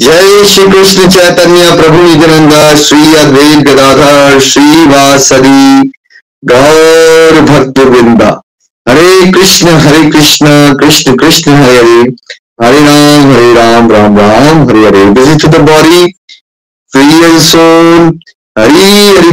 जय श्री कृष्ण चैतन्य प्रभु नित्यानंद श्री अद्वैत गदाधर श्रीवासदि गौर भक्त वृंदा। Hare Krishna Krishna Krishna Hare Hare Ram Ram Ram Hare Hare. Visit to the body free and soul. Hari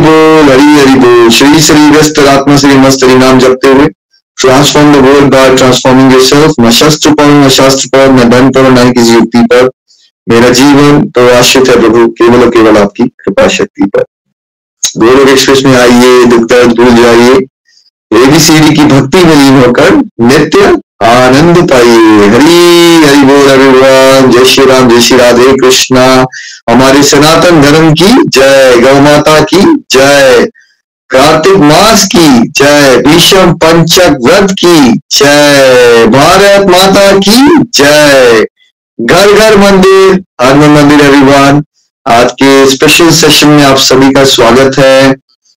Hari बोल। श्री शरीरस्थ आत्मा श्री मस्त हरि नाम जपते हुए transform the world by transforming yourself. न शस्त्र पर न धन पर न किसी युक्ति पर, मेरा जीवन तो आश्रित है प्रभु केवल और केवल आपकी कृपा शक्ति पर। गोलोक एक्सप्रेस में आइए, दुख दर्द भूल जाइए, एबीसीडी की भक्ति में लीन होकर नित्य आनंद पाइए। हरि हरि बोल एवरीवन। जय श्री राम, जय श्री राधे कृष्णा। हमारे सनातन धर्म की जय, गौ माता की जय, कार्तिक मास की जय, भीष्म पंचक व्रत की जय, भारत माता की जय। घर घर मंदिर, हर मंदिर एवरीवन। आज के स्पेशल सेशन में आप सभी का स्वागत है।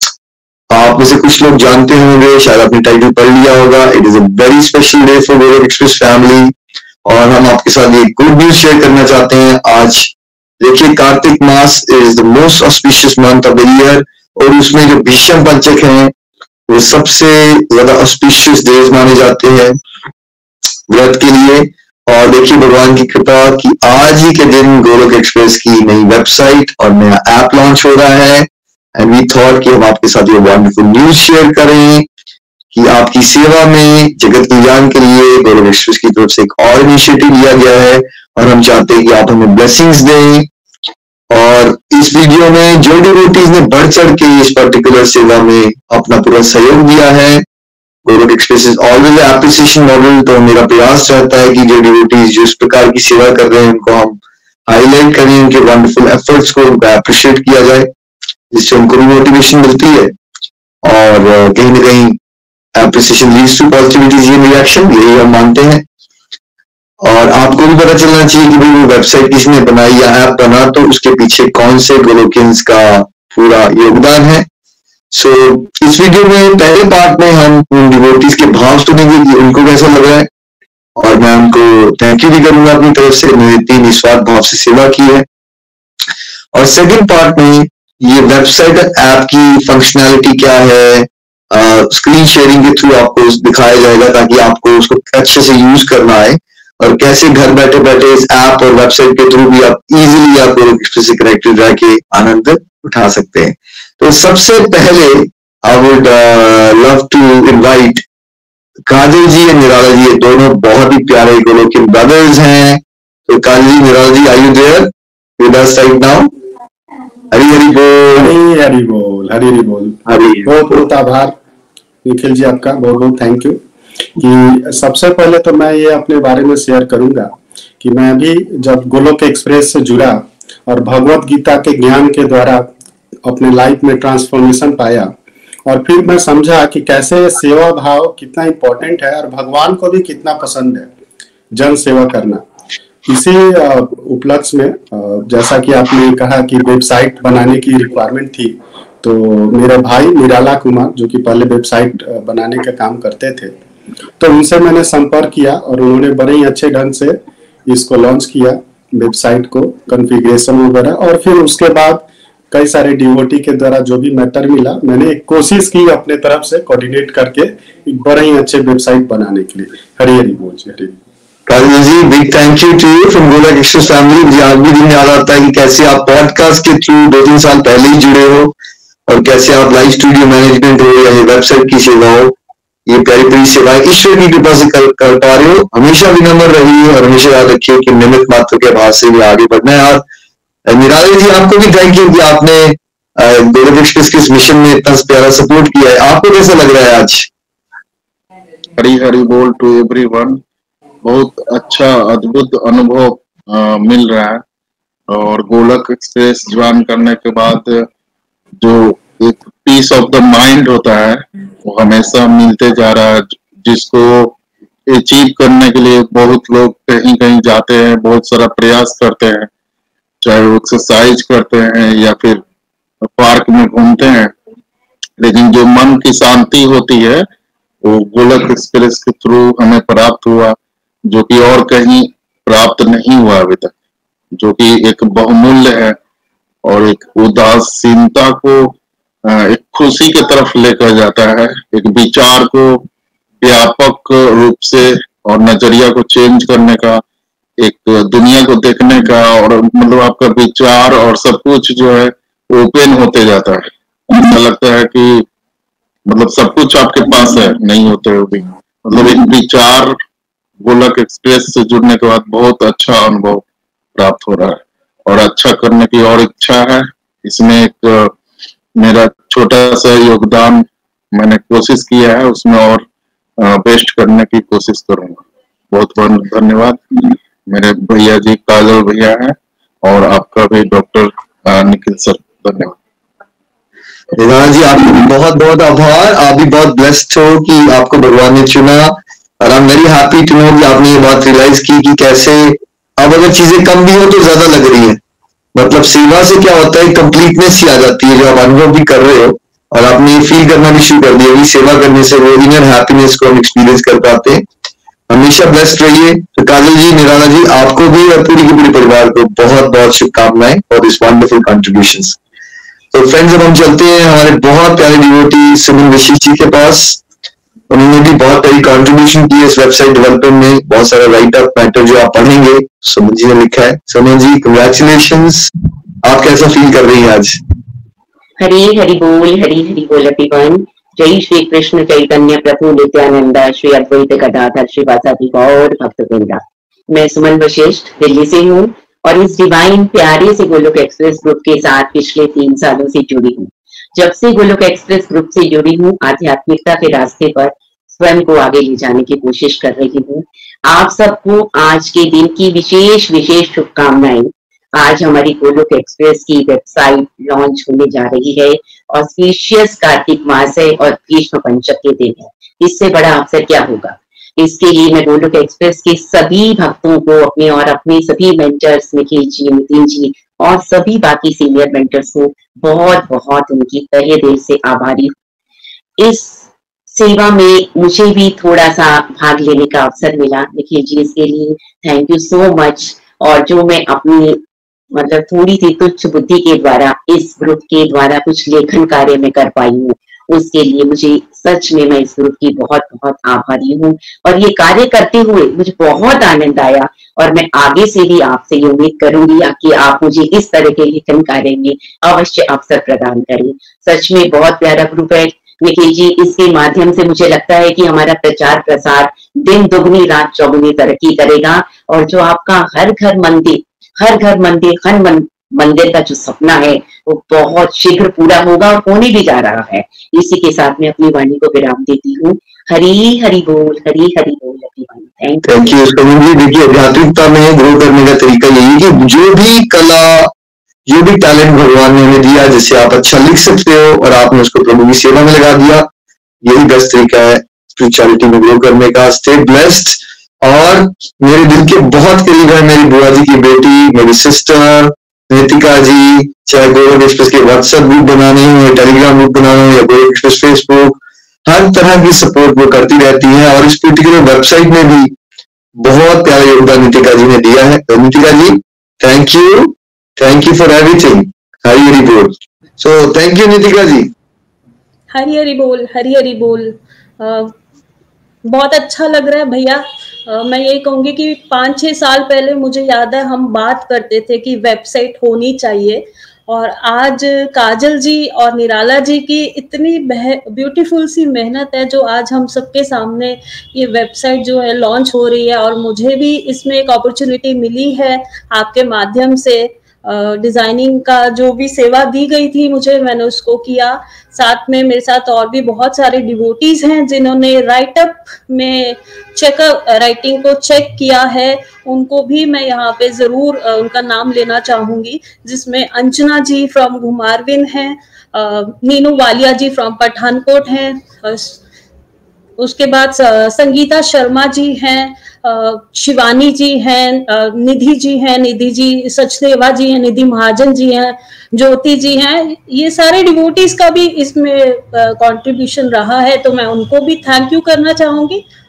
आप में से कुछ लोग जानते होंगे, शायद आपने टाइटल पढ़ लिया होगा। It is a very special day for Golok Express family और हम आपके साथ ये गुड न्यूज शेयर करना चाहते हैं। आज देखिए, कार्तिक मास is the most auspicious month of the year और उसमें जो भीष्म पंचक हैं वो सबसे ज्यादा ऑस्पिशियस डेज माने जाते हैं व्रत के लिए। और देखिए भगवान की कृपा कि आज ही के दिन गोलोक एक्सप्रेस की नई वेबसाइट और नया ऐप लॉन्च हो रहा है एंड वी थॉट कि हम आपके साथ ये वंडरफुल न्यूज शेयर करें कि आपकी सेवा में जगत कल्याण के लिए गोलोक एक्सप्रेस की तरफ से एक और इनिशिएटिव लिया गया है और हम चाहते हैं कि आप हमें ब्लेसिंग्स दें। और इस वीडियो में जो डिवोटीज ने बढ़ चढ़ के इस पर्टिकुलर सेवा में अपना पूरा सहयोग दिया है, Golok Express is always appreciation model. तो मेरा प्रयास रहता है कि जो डिवोटीज जो इस प्रकार की सेवा कर रहे हैं उनको हम हाईलाइट करें, उनके वंडरफुल एफर्ट्स को उनको अप्रिशिएट किया जाए, जिससे उनको भी मोटिवेशन मिलती है और कहीं ना कहीं appreciation leads to positivity in reaction, यही हम मानते हैं। और आपको भी पता चलना चाहिए कि भाई वो वेबसाइट किसने बनाई या ऐप बना तो उसके पीछे कौन से गोलोकियंस का पूरा योगदान है। सो इस वीडियो में पहले पार्ट में हम उन डिवोटीज के भाव सुनेंगे कि उनको कैसा लग रहा है और मैं उनको थैंक यू भी करूंगा अपनी तरफ से, उन्होंने इतनी निस्वार्थ भाव से सेवा की है। और सेकंड पार्ट में ये वेबसाइट ऐप की फंक्शनैलिटी क्या है, स्क्रीन शेयरिंग के थ्रू आपको दिखाया जाएगा ताकि आपको उसको अच्छे से यूज करना है और कैसे घर बैठे बैठे इस ऐप और वेबसाइट के थ्रू भी आप इजीली आप गोलोक एक्सप्रेस से कनेक्टेड रह के आनंद उठा सकते हैं। तो सबसे पहले I would love to invite Kajal ji और निराला जी, ये दोनों बहुत ही प्यारे गोलोकियन ब्रदर्स हैं। तो Kajal ji, Nirala ji, are you there with us right now? Hari Hari बोल। हरि हरि बोल। हरि हरि बोल। बहुत बहुत आभार निखिल जी, आपका बहुत बहुत थैंक यू। कि सबसे पहले तो मैं ये अपने बारे में शेयर करूंगा कि मैं भी जब गोलोक एक्सप्रेस से जुड़ा और भगवत गीता के ज्ञान के द्वारा अपने लाइफ में ट्रांसफॉर्मेशन पाया और फिर मैं समझा कि कैसे सेवा भाव कितना इम्पोर्टेंट है और भगवान को भी कितना पसंद है जन सेवा करना। इसी उपलक्ष्य में जैसा कि आपने कहा कि वेबसाइट बनाने की रिक्वायरमेंट थी, तो मेरे भाई निराला कुमार जो कि पहले वेबसाइट बनाने का काम करते थे, तो उनसे मैंने संपर्क किया और उन्होंने बड़े ही अच्छे ढंग से इसको लॉन्च किया, वेबसाइट को कॉन्फ़िगरेशन वगैरह। और फिर उसके बाद कई सारे डिवोटी के द्वारा जो भी मैटर मिला, मैंने एक कोशिश की अपने तरफ से कोऑर्डिनेट करके एक बड़े ही अच्छे वेबसाइट बनाने के लिए। हरि हरि बोल जी। Hari Kajal ji, big thank you to you from Golok Express family. मुझे आज भी दिन याद आता है कि कैसे आप पॉडकास्ट के थ्रू 2-3 साल पहले ही जुड़े हो और कैसे आप लाइव स्टूडियो मैनेजमेंट हो या वेबसाइट की सेवा हो, ये प्यारी प्यारी सेवाएं ईश्वर की कृपा से कर पा रहे हो। हमेशा विनम्र रहिए और हमेशा याद रखिए कि निमित्त मात्र के भाव से भी आगे बढ़ना है। और निराला जी, आपको भी थैंक यू कि आपने गोलोक एक्सप्रेस के इस मिशन में इतना प्यारा सपोर्ट किया है। आपको कैसा लग रहा है आज? हरि हरि बोल टू एवरीवन। बहुत अच्छा अद्भुत अनुभव मिल रहा है और गोलोक एक्सप्रेस ज्वाइन करने के बाद जो एक पीस ऑफ द माइंड होता है वो हमेशा मिलते जा रहा है, जिसको अचीव करने के लिए बहुत लोग कहीं कहीं जाते हैं, बहुत सारा प्रयास करते हैं, चाहे वो एक्सरसाइज करते हैं या फिर पार्क में घूमते हैं, लेकिन जो मन की शांति होती है वो गोलोक एक्सप्रेस के थ्रू हमें प्राप्त हुआ, जो कि और कहीं प्राप्त नहीं हुआ अभी तक। जो कि एक बहुमूल्य है और एक उदासीनता को एक खुशी की तरफ लेकर जाता है, एक विचार को व्यापक रूप से और नजरिया को चेंज करने का, एक दुनिया को देखने का, और मतलब आपका विचार और सब कुछ जो है ओपन होते जाता है। ऐसा लगता है कि मतलब सब कुछ आपके पास है, नहीं होते हुए भी मतलब एक विचार गोलक एक्सप्रेस से जुड़ने के बाद बहुत अच्छा अनुभव प्राप्त हो रहा है और अच्छा करने की और इच्छा है। इसमें एक मेरा छोटा सा योगदान मैंने कोशिश किया है, उसमें और बेस्ट करने की कोशिश करूंगा। बहुत बहुत धन्यवाद। मेरे भैया जी काजल भैया हैं और आपका भी डॉक्टर निखिल सर, धन्यवाद। निराला जी आपको बहुत बहुत आभार। आप भी बहुत ब्लेस्ड हो कि आपको भगवान ने चुना, और I am very happy to know कि आपने ये बात रियलाइज की कि कैसे अब अगर चीजें कम भी हो तो ज्यादा लग रही है। मतलब सेवा से क्या होता है, कंप्लीटनेस ही आ जाती है, जो आप अनुभव भी कर रहे हो और आपने फील करना भी शुरू कर दिया कि सेवा करने से वो इनर हैप्पीनेस को हम एक्सपीरियंस कर पाते हैं। हमेशा ब्लेस्ड रहिए। तो काजल जी, निराला जी, आपको भी और पूरी की पूरी परिवार को बहुत बहुत शुभकामनाएं फॉर दिस वंडरफुल कॉन्ट्रीब्यूशंस। तो फ्रेंड्स, अब हम चलते हैं हमारे बहुत प्यारे डिवोटी सुमन ऋषि जी के पास। उन्होंने भी बहुत बड़ी कंट्रीब्यूशन की है इस वेबसाइट डेवलपमेंट में, बहुत सारा राइट अप मैटर जो आप पढ़ेंगे सुमन जी ने लिखा है। सुमन जी, कंग्रेचुलेशंस। आप कैसा फील कर रही हैं आज? हरी हरि बोल एवरीवन। जय श्री कृष्ण चैतन्य प्रभु नित्यानंद श्री अद्वैत गदाधर श्रीवासादि गौर भक्तवृंदा। मैं सुमन वशिष्ठ दिल्ली से हूँ और इस डिवाइन प्यारे से गोलोक एक्सप्रेस ग्रुप के साथ पिछले 3 सालों से जुड़ी हूँ। जब से गोलोक एक्सप्रेस ग्रुप से जुड़ी हूँ, आध्यात्मिकता के रास्ते पर स्वयं को आगे ले जाने की कोशिश कर रही हूँ। आप सबको आज के दिन की विशेष शुभकामनाएं। आज हमारी गोलोक एक्सप्रेस की वेबसाइट लॉन्च होने जा रही है, ऑस्पिशियस कार्तिक मास है और भीष्म पंचक के दिन है। इससे बड़ा अवसर क्या होगा। इसके लिए मैं गोलोक एक्सप्रेस के सभी भक्तों को अपने और अपने सभी मेंटर्स निखिल जी, नितिन जी और सभी बाकी सीनियर मेंटर्स को बहुत बहुत उनकी तहे दिल से आभारी हूँ। इस सेवा में मुझे भी थोड़ा सा भाग लेने का अवसर मिला। निखिल जी, इसके लिए थैंक यू सो मच। और जो मैं अपनी मतलब थोड़ी सी तुच्छ बुद्धि के द्वारा इस ग्रुप के द्वारा कुछ लेखन कार्य में कर पाई हूँ, उसके लिए मुझे सच में मैं इस ग्रुप की बहुत बहुत आभारी हूँ। और ये कार्य करते हुए मुझे बहुत आनंद आया और मैं आगे से भी आपसे ये उम्मीद करूंगी कि आप मुझे इस तरह के लेखन कार्य में अवश्य अवसर प्रदान करें। सच में बहुत प्यारा ग्रुप है निखिल जी। इसके माध्यम से मुझे लगता है कि हमारा प्रचार प्रसार दिन दुगनी रात चौगुनी तरक्की करेगा और जो आपका हर घर मंदिर मंदिर का जो सपना है वो बहुत शीघ्र पूरा होगा और होने भी जा रहा है। इसी के साथ मैं अपनी वाणी को विराम देती हूँ। हरी हरि बोल everyone. Thank you Suman ji. देखिए, आध्यात्मिकता में ग्रो करने का तरीका यही है कि जो भी कला, जो भी टैलेंट भगवान ने हमें दिया, जिससे आप अच्छा लिख सकते हो और आपने उसको प्रभु की सेवा में लगा दिया, यही बेस्ट तरीका है स्पिरिचुअलिटी में ग्रो करने का। Stay blessed. और मेरे दिल के बहुत करीब है मेरी बुआ जी की बेटी, मेरी सिस्टर नितिका जी, चाहे गोलोक एक्सप्रेस के व्हाट्सएप ग्रुप बनाने हो या टेलीग्राम ग्रुप बनाना हो या गोलोक एक्सप्रेस फेसबुक, हर तरह की सपोर्ट वो करती रहती है। और इस पर्टिकुलर वेबसाइट में भी बहुत प्यारा योगदान नितिका जी ने दिया है। तो Nitika ji, thank you for everything. Hari Hari बोल। So thank you Nitika ji. Hari Hari बोल। बहुत अच्छा लग रहा है भैया। मैं यही कहूंगी कि 5-6 साल पहले मुझे याद है हम बात करते थे कि वेबसाइट होनी चाहिए, और आज काजल जी और निराला जी की इतनी ब्यूटीफुल सी मेहनत है जो आज हम सबके सामने ये वेबसाइट जो है लॉन्च हो रही है। और मुझे भी इसमें एक अपॉर्चुनिटी मिली है आपके माध्यम से। डिजाइनिंग का जो भी सेवा दी गई थी मुझे, मैंने उसको किया। साथ में मेरे साथ और भी बहुत सारे डिवोटीज हैं जिन्होंने राइटअप में राइटिंग को चेक किया है। उनको भी मैं यहाँ पे जरूर उनका नाम लेना चाहूंगी, जिसमें अंजना जी फ्रॉम घुमारवीन हैं, नीनू वालिया जी फ्रॉम पठानकोट हैं, उसके बाद संगीता शर्मा जी हैं, शिवानी जी हैं, निधि जी सचदेवा जी हैं, निधि महाजन जी हैं, ज्योति जी हैं। ये सारे डिवोटीज का भी इसमें कंट्रीब्यूशन रहा है, तो मैं उनको भी थैंक यू करना चाहूंगी।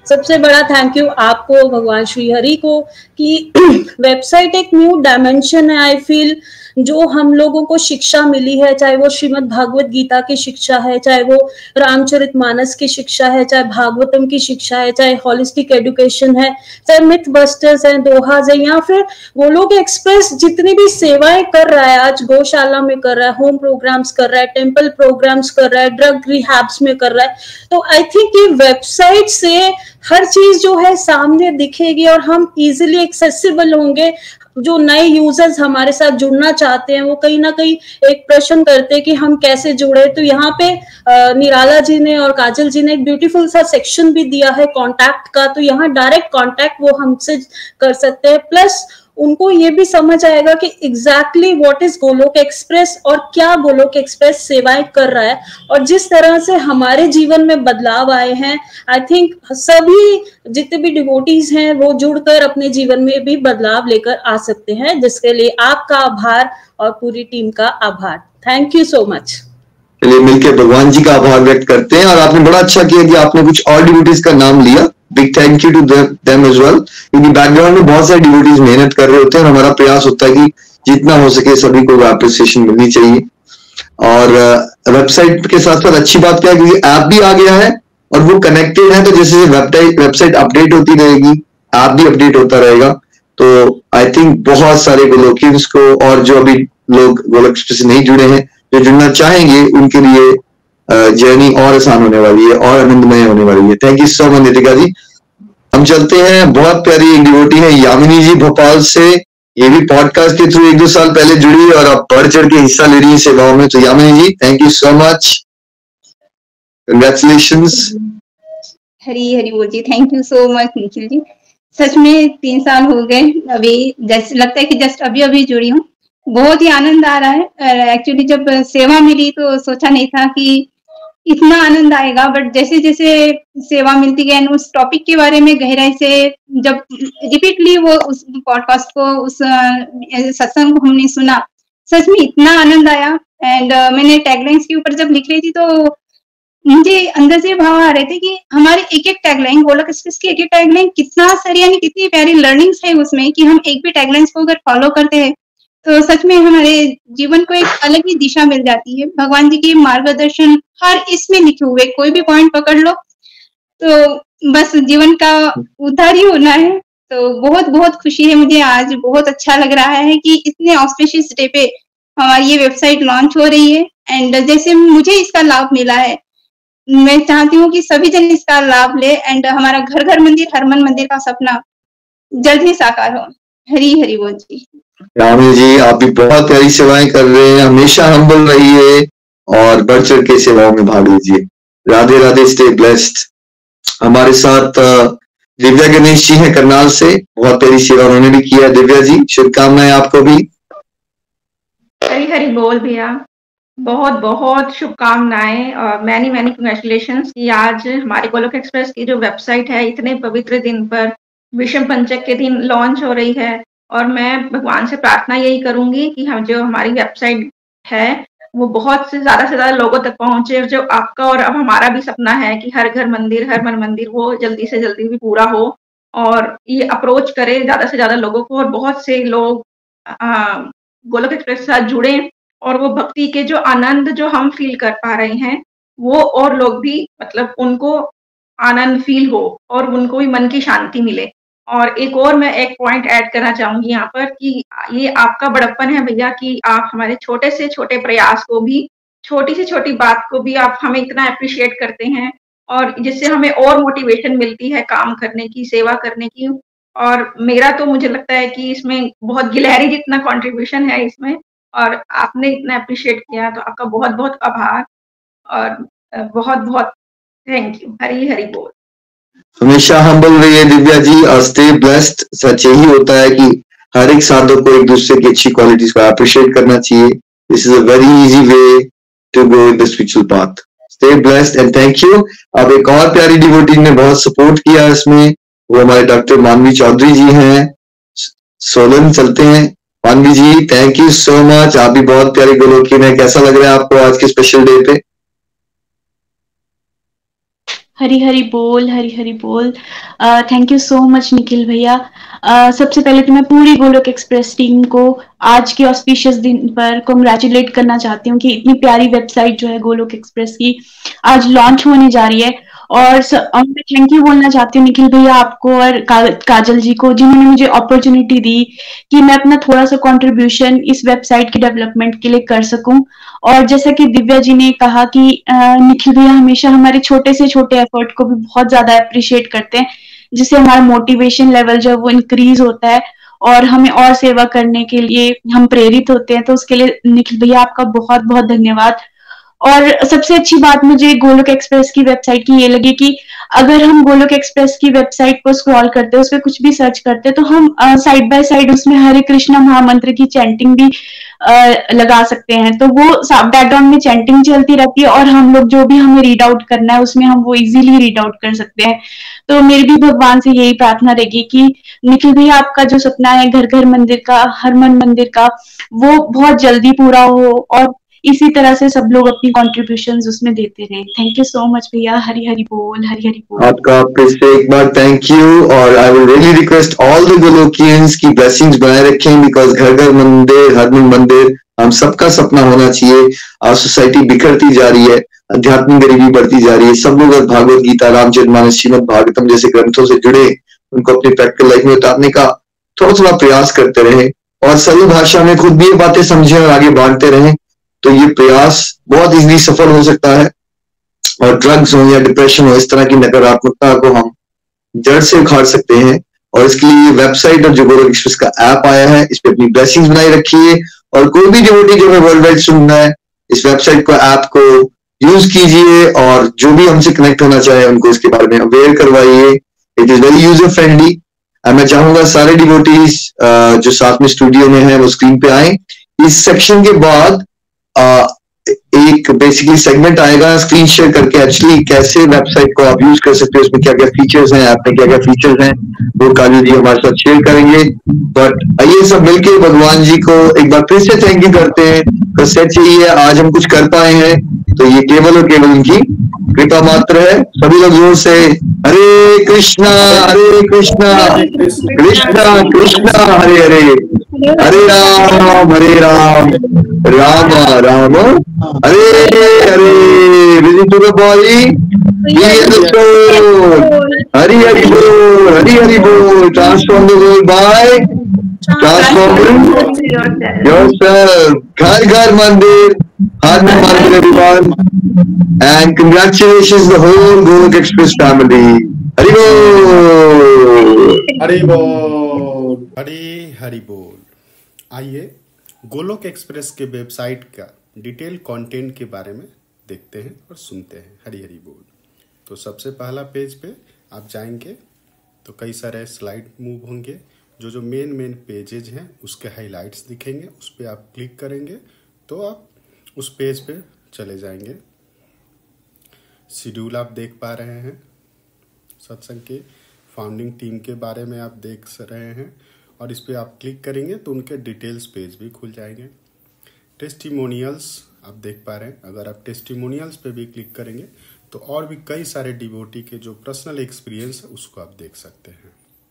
सबसे बड़ा थैंक यू आपको, भगवान श्री हरि को, कि वेबसाइट एक न्यू डायमेंशन है। आई फील जो हम लोगों को शिक्षा मिली है, चाहे वो श्रीमद् भागवत गीता की शिक्षा है, चाहे वो रामचरितमानस की शिक्षा है, चाहे भागवतम की शिक्षा है, चाहे होलिस्टिक एजुकेशन है, चाहे मिथ बस्टर्स है, दोहाज है, या फिर गोलोक एक्सप्रेस जितनी भी सेवाएं कर रहा है, आज गौशाला में कर रहा है, होम प्रोग्राम्स कर रहा है, टेम्पल प्रोग्राम्स कर रहा है, ड्रग रिहैब्स में कर रहा है, तो आई थिंक ये वेबसाइट से हर चीज जो है सामने दिखेगी और हम इजीली एक्सेसिबल होंगे। जो नए यूजर्स हमारे साथ जुड़ना चाहते हैं वो कहीं ना कहीं एक प्रश्न करते हैं कि हम कैसे जुड़े, तो यहाँ पे निराला जी ने और काजल जी ने एक ब्यूटीफुल सा सेक्शन भी दिया है कांटेक्ट का, तो यहाँ डायरेक्ट कांटेक्ट वो हमसे कर सकते हैं। प्लस उनको ये भी समझ आएगा कि exactly what is Golok Express और क्या गोलोक एक्सप्रेस सेवाएं कर रहा है, और जिस तरह से हमारे जीवन में बदलाव आए हैं, आई थिंक सभी जितने भी डिवोटीज हैं वो जुड़कर अपने जीवन में भी बदलाव लेकर आ सकते हैं, जिसके लिए आपका आभार और पूरी टीम का आभार। Thank you so much. चलिए मिलकर भगवान जी का आभार व्यक्त करते हैं। और आपने बड़ा अच्छा किया कि आपने कुछ और डिवोटीज का नाम लिया। Big thank you to them as well, क्योंकि बैकग्राउंड में बहुत सारे डिवोटीज मेहनत कर रहे होते हैं और हमारा प्रयास होता है कि जितना हो सके सभी को एप्रिसिएशन मिलनी चाहिए। और वेबसाइट के साथ साथ अच्छी बात क्या है, क्योंकि ऐप भी आ गया है और वो कनेक्टेड है, तो जैसे वेबसाइट अपडेट होती रहेगी, ऐप भी अपडेट होता रहेगा। तो आई थिंक बहुत सारे गोलोकियंस को और जो अभी लोग गोलोक एक्सप्रेस से नहीं जुड़े हैं, जो जुड़ना चाहेंगे, उनके लिए जर्नी और आसान होने वाली है और आनंदमय होने वाली है। Thank you so much Nitika ji. हम चलते हैं, बहुत प्यारी एक डिवोटी है यामिनी जी भोपाल से। ये भी पॉडकास्ट के थ्रू 1-2 साल पहले जुड़ी और अब बढ़ चढ़ के हिस्सा ले रही है सेवाओं में। तो Yamini ji thank you so much, congratulations. Hari Hari बोल जी, thank you so much Nikhil ji. सच में 3 साल हो गए, अभी जैसे लगता है कि जस्ट अभी अभी जुड़ी हूँ। बहुत ही आनंद आ रहा है। एक्चुअली जब सेवा मिली तो सोचा नहीं था कि इतना आनंद आएगा, बट जैसे जैसे सेवा मिलती गई, उस टॉपिक के बारे में गहराई से जब रिपीटली वो उस पॉडकास्ट को, उस सत्संग को हमने सुना, सच में इतना आनंद आया। एंड मैंने टैगलाइंस के ऊपर जब लिख रही थी तो मुझे अंदर से भाव आ रहे थे कि हमारी एक एक टैगलाइन, गोलोक एक्सप्रेस की एक एक टैगलाइन कितना सर, यानी कितनी प्यारी लर्निंग्स है उसमें, कि हम एक भी टैगलाइंस को अगर फॉलो करते हैं तो सच में हमारे जीवन को एक अलग ही दिशा मिल जाती है। भगवान जी के मार्गदर्शन हर इसमें लिखे हुए, कोई भी पॉइंट पकड़ लो तो बस जीवन का उद्धार ही होना है। तो बहुत बहुत खुशी है मुझे, आज बहुत अच्छा लग रहा है कि इतने ऑस्पिशियस डे पे हमारी ये वेबसाइट लॉन्च हो रही है। एंड जैसे मुझे इसका लाभ मिला है, मैं चाहती हूँ कि सभी जन इसका लाभ ले एंड हमारा घर घर मंदिर, हर मन मंदिर का सपना जल्द ही साकार हो। हरी हरी बोल जी। रामी जी आप भी बहुत प्यारी सेवाएं कर रहे हैं, हमेशा हम्बल रहिए और बढ़ चढ़ के सेवाओं में भाग लीजिए। Radhe Radhe, stay blessed. हमारे साथ दिव्या गणेश जी हैं करनाल से, बहुत प्यारी सेवा उन्होंने भी किया। दिव्या जी शुभकामनाएं आपको भी। हरी हरी बोल भैया, बहुत बहुत शुभकामनाएं और मैनी मैनी कंग्रेचुलेशंस कि आज हमारे गोलोक एक्सप्रेस की जो वेबसाइट है इतने पवित्र दिन पर, विषम पंचक के दिन लॉन्च हो रही है। और मैं भगवान से प्रार्थना यही करूंगी कि हम जो हमारी वेबसाइट है वो बहुत से ज्यादा लोगों तक पहुंचे। जो आपका और अब हमारा भी सपना है कि हर घर मंदिर, हर मन मंदिर वो जल्दी से जल्दी भी पूरा हो और ये अप्रोच करे ज्यादा से ज्यादा लोगों को, और बहुत से लोग गोलोक एक्सप्रेस के साथ जुड़े और वो भक्ति के जो आनंद जो हम फील कर पा रहे हैं वो और लोग भी, मतलब उनको आनंद फील हो और उनको भी मन की शांति मिले। और एक और मैं एक पॉइंट ऐड करना चाहूंगी यहाँ पर कि ये आपका बड़प्पन है भैया कि आप हमारे छोटे से छोटे प्रयास को भी, छोटी से छोटी बात को भी आप हमें इतना अप्रिशिएट करते हैं, और जिससे हमें और मोटिवेशन मिलती है काम करने की, सेवा करने की। और मेरा तो मुझे लगता है कि इसमें बहुत गिलहरी जितना कंट्रीब्यूशन है इसमें, और आपने इतना अप्रिशिएट किया तो आपका बहुत बहुत आभार और बहुत बहुत थैंक यू। हरी हरी बोल। हमेशा हम्बल रहिए दिव्या जी और स्टे ब्लेस्ड। सच यही होता है कि हर एक साधक को एक दूसरे की अच्छी क्वालिटीज को अप्रिशिएट करना चाहिए। This is a very easy way to go in the spiritual path. Stay blessed and thank you. अब एक और प्यारी डिवोटी ने बहुत सपोर्ट किया इसमें, वो हमारे डॉक्टर मानवी चौधरी जी हैं, सोलन। चलते हैं Manvi ji, thank you so much. आप भी बहुत प्यारी गोलोकियन है। कैसा लग रहा है आपको आज के स्पेशल डे पे? हरी हरी बोल, हरी हरी बोल। Thank you so much Nikhil भैया। सबसे पहले तो मैं पूरी गोलोक एक्सप्रेस टीम को आज के ऑस्पिशियस दिन पर कॉन्ग्रेचुलेट करना चाहती हूँ कि इतनी प्यारी वेबसाइट जो है गोलोक एक्सप्रेस की आज लॉन्च होने जा रही है। और मैं थैंक यू बोलना चाहती हूँ निखिल भैया आपको और काजल जी को, जिन्होंने मुझे अपॉर्चुनिटी दी कि मैं अपना थोड़ा सा कंट्रीब्यूशन इस वेबसाइट के डेवलपमेंट के लिए कर सकूं। और जैसा कि दिव्या जी ने कहा कि निखिल भैया हमेशा हमारे छोटे से छोटे एफर्ट को भी बहुत ज्यादा अप्रिशिएट करते हैं, जिससे हमारा मोटिवेशन लेवल जो है वो इंक्रीज होता है और हमें और सेवा करने के लिए हम प्रेरित होते हैं। तो उसके लिए निखिल भैया आपका बहुत बहुत धन्यवाद। और सबसे अच्छी बात मुझे गोलोक एक्सप्रेस की वेबसाइट की ये लगी कि अगर हम गोलोक एक्सप्रेस की वेबसाइट पर स्क्रॉल करते हैं, उस पर कुछ भी सर्च करते हैं, तो हम साइड बाय साइड उसमें हरे कृष्णा महामंत्र की चैंटिंग भी लगा सकते हैं। तो वो बैकग्राउंड में चैंटिंग चलती रहती है और हम लोग जो भी हमें रीड आउट करना है उसमें हम वो इजीली रीड आउट कर सकते हैं। तो मेरी भी भगवान से यही प्रार्थना रहेगी कि निखिल भैया आपका जो सपना है घर घर मंदिर का, हर मन मंदिर का, वो बहुत जल्दी पूरा हो और इसी तरह से सब लोग अपनी कॉन्ट्रीब्यूशंस उसमें देते रहे। थैंक यू सो मच भैया। हरी हरी बोल, हरी हरी बोल। आपका फिर से एक बार थैंक यू। और I will really request all the Golokians की ब्लेसिंग्स बनाए रखें, बिकॉज घर घर मंदिर हर मन मंदिर हम सबका सपना होना चाहिए। आज सोसाइटी बिखरती जा रही है, आध्यात्मिक गरीबी बढ़ती जा रही है। सब लोग भागवत गीता, रामचरितमानस, श्रीमद् भागवतम जैसे ग्रंथों से जुड़े, उनको अपनी प्रैक्टिकल लाइफ में उतारने का थोड़ा थोड़ा प्रयास करते रहे और सरल भाषा में खुद भी ये बातें समझें और आगे बांटते रहें, तो ये प्रयास बहुत इजीली सफल हो सकता है। और ड्रग्स हो या डिप्रेशन हो, इस तरह की नकारात्मकता को हम जड़ से उखाड़ सकते हैं। और इसके लिए वेबसाइट और जो गोलोक एक्सप्रेस का ऐप आया है, इस पे अपनी ब्लेसिंग्स बनाए रखिए। और कोई भी डिवोटी जो है वर्ल्ड वाइड सुन रहा है, इस वेबसाइट को, ऐप को यूज कीजिए और जो भी हमसे कनेक्ट होना चाहे उनको इसके बारे में अवेयर करवाइए। It is very user friendly. मैं चाहूंगा सारे डिवोटीज जो साथ में स्टूडियो में है वो स्क्रीन पे आए। इस सेक्शन के बाद एक बेसिकली सेगमेंट आएगा स्क्रीन शेयर करके एक्चुअली कैसे वेबसाइट को आप यूज कर सकते हो, उसमें क्या क्या फीचर्स हैं, ऐप में क्या क्या फीचर्स हैं, वो काजल जी हमारे साथ शेयर करेंगे। बट आइए सब मिलके भगवान जी को एक बार फिर से थैंक यू करते हैं। तो सच यही है, आज हम कुछ कर पाए हैं तो ये केवल और केवल उनकी कृपा मात्र है। सभी लोग जोर से हरे कृष्णा कृष्णा कृष्णा हरे हरे, हरे Ram Ram Ram Hare Hare. Visit to the body, Hari Hari बोल, हरि हरि बोल। Transform the world by transforming yourself. घर घर मंदिर, हर मन मंदिर everyone, and congratulations the whole Golok Express family. Hari बोल, हरि बोल, हरि हरि बोल। आइए गोलोक एक्सप्रेस के वेबसाइट का डिटेल कंटेंट के बारे में देखते हैं और सुनते हैं। हरि हरि बोल। तो सबसे पहला पेज पे आप जाएंगे तो कई सारे स्लाइड मूव होंगे। जो मेन पेजेज हैं उसके हाइलाइट्स दिखेंगे, उस पर आप क्लिक करेंगे तो आप उस पेज पे चले जाएंगे। शेड्यूल आप देख पा रहे हैं, सत्संग के फाउंडिंग टीम के बारे में आप देख रहे हैं और इस पे आप क्लिक करेंगे तो उनके डिटेल्स पेज भी खुल जाएंगे। टेस्टिमोनियल्स आप देख पा रहे हैं, अगर आप टेस्टिमोनियल्स पे भी क्लिक करेंगे तो और भी कई सारे डिवोटी के जो पर्सनल एक्सपीरियंस है उसको आप देख सकते हैं।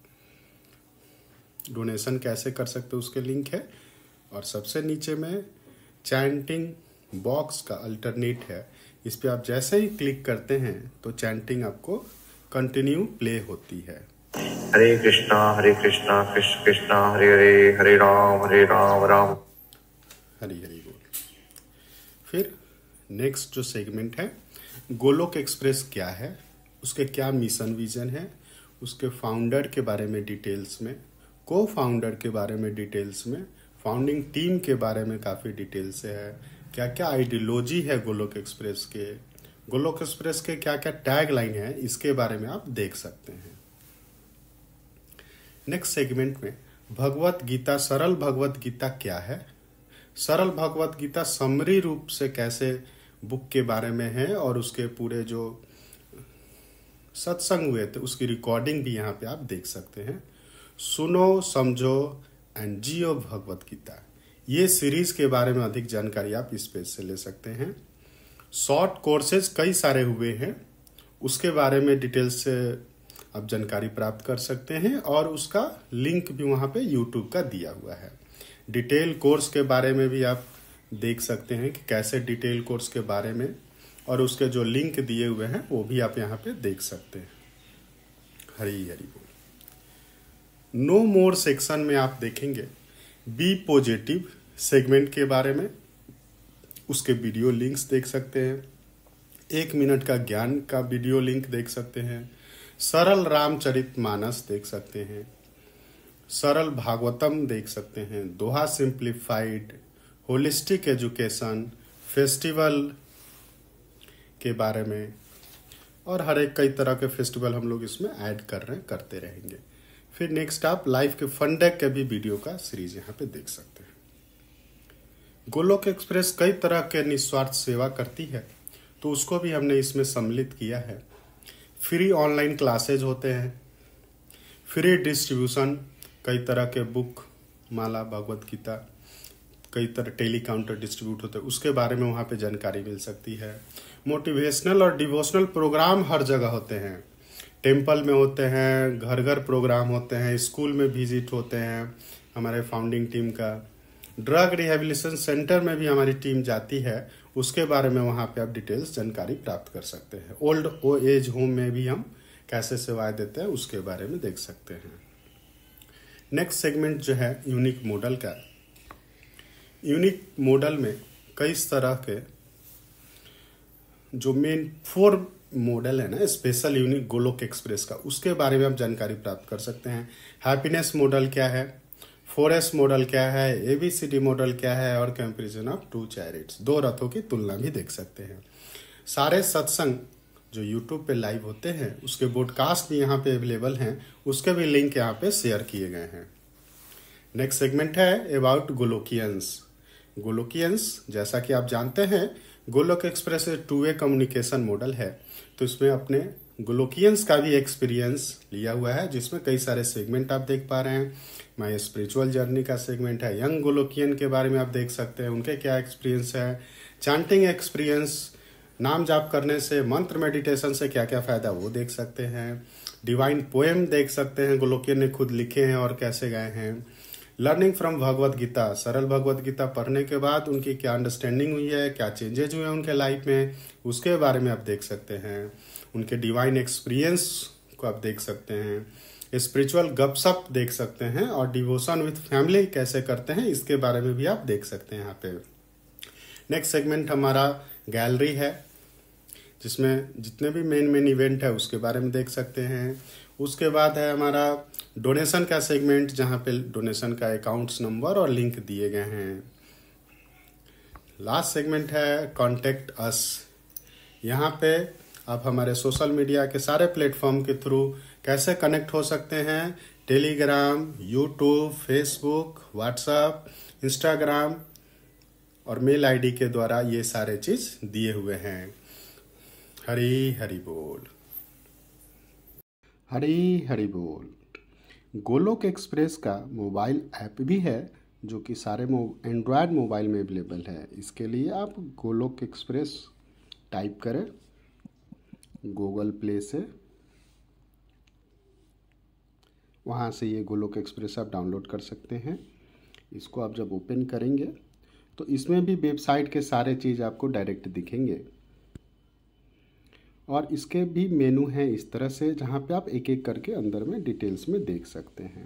डोनेशन कैसे कर सकते हैं उसके लिंक है। और सबसे नीचे में चैंटिंग बॉक्स का अल्टरनेट है, इस पे आप जैसे ही क्लिक करते हैं तो चैंटिंग आपको कंटिन्यू प्ले होती है। हरे कृष्णा कृष्ण कृष्ण हरे हरे, हरे राम राम हरि हरि बोल। फिर नेक्स्ट जो सेगमेंट है, गोलोक एक्सप्रेस क्या है, उसके क्या मिशन विजन है, उसके फाउंडर के बारे में डिटेल्स में, को फाउंडर के बारे में डिटेल्स में, फाउंडिंग टीम के बारे में काफ़ी डिटेल से है, क्या क्या आइडियोलॉजी है गोलोक एक्सप्रेस के, गोलोक एक्सप्रेस के क्या क्या टैग लाइन है, इसके बारे में आप देख सकते हैं। नेक्स्ट सेगमेंट में भगवत गीता, सरल भगवत गीता क्या है, सरल भगवत गीता समरी रूप से कैसे बुक के बारे में है और उसके पूरे जो सत्संग हुए थे उसकी रिकॉर्डिंग भी यहाँ पे आप देख सकते हैं। सुनो, समझो एंड जियो भगवत गीता, ये सीरीज के बारे में अधिक जानकारी आप इस पेज से ले सकते हैं। शॉर्ट कोर्सेज कई सारे हुए हैं, उसके बारे में डिटेल से आप जानकारी प्राप्त कर सकते हैं और उसका लिंक भी वहाँ पे यूट्यूब का दिया हुआ है। डिटेल कोर्स के बारे में भी आप देख सकते हैं कि कैसे डिटेल कोर्स के बारे में, और उसके जो लिंक दिए हुए हैं वो भी आप यहाँ पे देख सकते हैं। हरी हरी बोल। नो मोर सेक्शन में आप देखेंगे बी पॉजिटिव सेगमेंट के बारे में, उसके वीडियो लिंक्स देख सकते हैं। 1 मिनट का ज्ञान का वीडियो लिंक देख सकते हैं। सरल रामचरितमानस देख सकते हैं। सरल भागवतम देख सकते हैं। दोहा सिंप्लीफाइड, होलिस्टिक एजुकेशन, फेस्टिवल के बारे में, और हर एक कई तरह के फेस्टिवल हम लोग इसमें ऐड करते रहेंगे। फिर नेक्स्ट आप लाइफ के फंडेक के भी वीडियो का सीरीज यहाँ पे देख सकते हैं। गोलोक एक्सप्रेस कई तरह के निस्वार्थ सेवा करती है, तो उसको भी हमने इसमें सम्मिलित किया है। फ्री ऑनलाइन क्लासेज होते हैं, फ्री डिस्ट्रीब्यूशन, कई तरह के बुक, माला, भगवत गीता, कई तरह टेली काउंटर डिस्ट्रीब्यूट होते हैं, उसके बारे में वहाँ पे जानकारी मिल सकती है। मोटिवेशनल और डिवोशनल प्रोग्राम हर जगह होते हैं, टेम्पल में होते हैं, घर घर प्रोग्राम होते हैं, स्कूल में विजिट होते हैं हमारे फाउंडिंग टीम का। ड्रग रिहेबिलिटेशन सेंटर में भी हमारी टीम जाती है, उसके बारे में वहाँ पे आप डिटेल्स जानकारी प्राप्त कर सकते हैं। ओल्ड एज होम में भी हम कैसे सेवाएं देते हैं उसके बारे में देख सकते हैं। नेक्स्ट सेगमेंट जो है यूनिक मॉडल का। यूनिक मॉडल में कई तरह के जो मेन 4 मॉडल है ना स्पेशल यूनिक गोलोक एक्सप्रेस का, उसके बारे में आप जानकारी प्राप्त कर सकते हैं। हैप्पीनेस मॉडल क्या है, 4S मॉडल क्या है, ABCD मॉडल क्या है, और कंपैरिजन ऑफ 2 चैरिट्स, 2 रथों की तुलना भी देख सकते हैं। सारे सत्संग जो यूट्यूब पे लाइव होते हैं उसके पॉडकास्ट भी यहाँ पे अवेलेबल हैं, उसके भी लिंक यहाँ पे शेयर किए गए हैं। नेक्स्ट सेगमेंट है अबाउट गोलोकियंस। गोलोकियंस जैसा कि आप जानते हैं गोलोक एक्सप्रेस 2-वे कम्युनिकेशन मॉडल है, तो इसमें अपने गोलोकियंस का भी एक्सपीरियंस लिया हुआ है, जिसमें कई सारे सेगमेंट आप देख पा रहे हैं। माय स्पिरिचुअल जर्नी का सेगमेंट है, यंग गोलोकियन के बारे में आप देख सकते हैं, उनके क्या एक्सपीरियंस है, चांटिंग एक्सपीरियंस, नाम जाप करने से, मंत्र मेडिटेशन से क्या क्या फायदा वो देख सकते हैं। डिवाइन पोएम देख सकते हैं, गोलोकियन ने खुद लिखे हैं और कैसे गाए हैं। लर्निंग फ्रॉम भगवत गीता, सरल भगवत गीता पढ़ने के बाद उनकी क्या अंडरस्टैंडिंग हुई है, क्या चेंजेज हुए हैं उनके लाइफ में, उसके बारे में आप देख सकते हैं। उनके डिवाइन एक्सपीरियंस को आप देख सकते हैं। स्पिरिचुअल गपशप देख सकते हैं, और डिवोशन विथ फैमिली कैसे करते हैं इसके बारे में भी आप देख सकते हैं यहाँ पे। नेक्स्ट सेगमेंट हमारा गैलरी है, जिसमें जितने भी मेन इवेंट है उसके बारे में देख सकते हैं। उसके बाद है हमारा डोनेशन का सेगमेंट, जहाँ पे डोनेशन का अकाउंट्स नंबर और लिंक दिए गए हैं। लास्ट सेगमेंट है कॉन्टेक्ट अस। यहाँ पे आप हमारे सोशल मीडिया के सारे प्लेटफॉर्म के थ्रू कैसे कनेक्ट हो सकते हैं, Telegram, YouTube, Facebook, WhatsApp, Instagram और मेल आईडी के द्वारा, ये सारे चीज दिए हुए हैं। हरी हरि बोल, हरी हरि बोल। गोलोक एक्सप्रेस का मोबाइल ऐप भी है, जो कि सारे एंड्रॉयड मोबाइल में अवेलेबल है। इसके लिए आप गोलोक एक्सप्रेस टाइप करें गूगल प्ले से, वहाँ से ये गोलोक एक्सप्रेस आप डाउनलोड कर सकते हैं। इसको आप जब ओपन करेंगे तो इसमें भी वेबसाइट के सारे चीज़ आपको डायरेक्ट दिखेंगे, और इसके भी मेनू हैं इस तरह से, जहाँ पे आप एक एक करके अंदर में डिटेल्स में देख सकते हैं।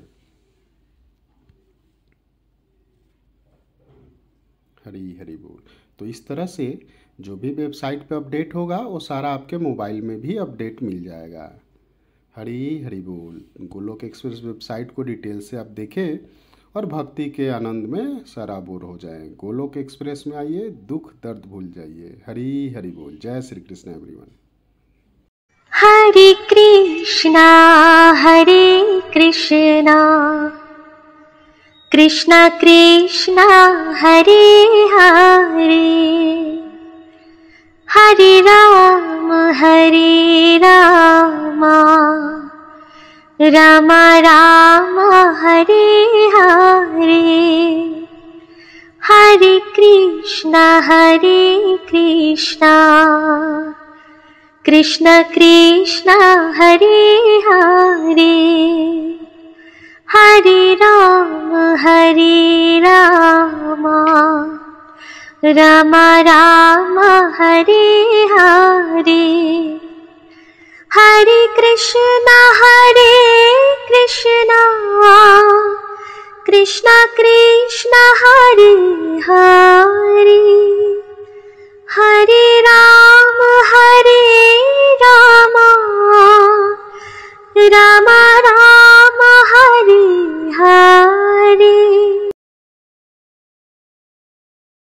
हरी हरी बोल। तो इस तरह से जो भी वेबसाइट पे अपडेट होगा वो सारा आपके मोबाइल में भी अपडेट मिल जाएगा। हरी हरि बोल। गोलोक एक्सप्रेस वेबसाइट को डिटेल से आप देखें और भक्ति के आनंद में सराबोर हो जाएं। गोलोक एक्सप्रेस में आइए, दुख दर्द भूल जाइए। हरी हरि बोल। जय श्री कृष्ण एवरीवन। हरे कृष्णा कृष्णा कृष्णा हरे हरे, हरे राम राम राम हरे हरे, हरे कृष्णा कृष्ण कृष्ण हरे हरे हरे राम राम राम हरे हरे हरे कृष्ण कृष्ण कृष्ण हरे हरे हरे राम राम